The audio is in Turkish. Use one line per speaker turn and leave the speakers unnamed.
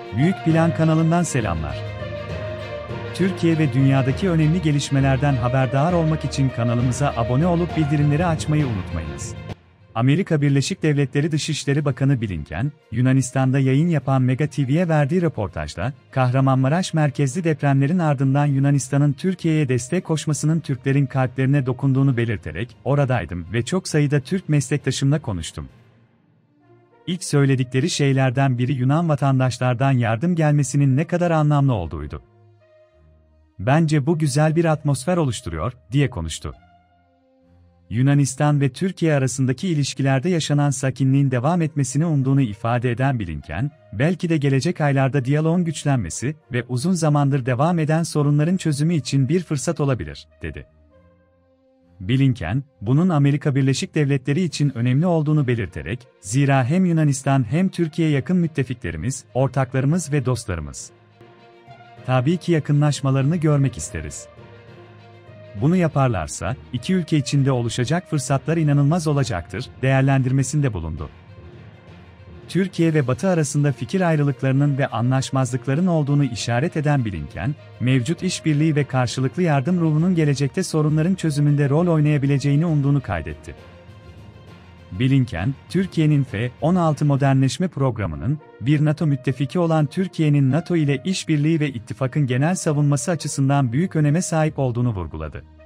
Büyük Plan kanalından selamlar. Türkiye ve dünyadaki önemli gelişmelerden haberdar olmak için kanalımıza abone olup bildirimleri açmayı unutmayınız. Amerika Birleşik Devletleri Dışişleri Bakanı Blinken, Yunanistan'da yayın yapan Mega TV'ye verdiği röportajda, Kahramanmaraş merkezli depremlerin ardından Yunanistan'ın Türkiye'ye destek koşmasının Türklerin kalplerine dokunduğunu belirterek, "Oradaydım ve çok sayıda Türk meslektaşımla konuştum. İlk söyledikleri şeylerden biri Yunan vatandaşlardan yardım gelmesinin ne kadar anlamlı olduğuydu. Bence bu güzel bir atmosfer oluşturuyor," diye konuştu. Yunanistan ve Türkiye arasındaki ilişkilerde yaşanan sakinliğin devam etmesini umduğunu ifade eden Blinken, "Belki de gelecek aylarda diyaloğun güçlenmesi ve uzun zamandır devam eden sorunların çözümü için bir fırsat olabilir," dedi. Blinken, bunun Amerika Birleşik Devletleri için önemli olduğunu belirterek, "Zira hem Yunanistan hem Türkiye yakın müttefiklerimiz, ortaklarımız ve dostlarımız. Tabii ki yakınlaşmalarını görmek isteriz. Bunu yaparlarsa, iki ülke içinde oluşacak fırsatlar inanılmaz olacaktır," değerlendirmesinde bulundu. Türkiye ve Batı arasında fikir ayrılıklarının ve anlaşmazlıkların olduğunu işaret eden Blinken, mevcut işbirliği ve karşılıklı yardım ruhunun gelecekte sorunların çözümünde rol oynayabileceğini umduğunu kaydetti. Blinken, Türkiye'nin F-16 modernleşme programının, bir NATO müttefiki olan Türkiye'nin NATO ile işbirliği ve ittifakın genel savunması açısından büyük öneme sahip olduğunu vurguladı.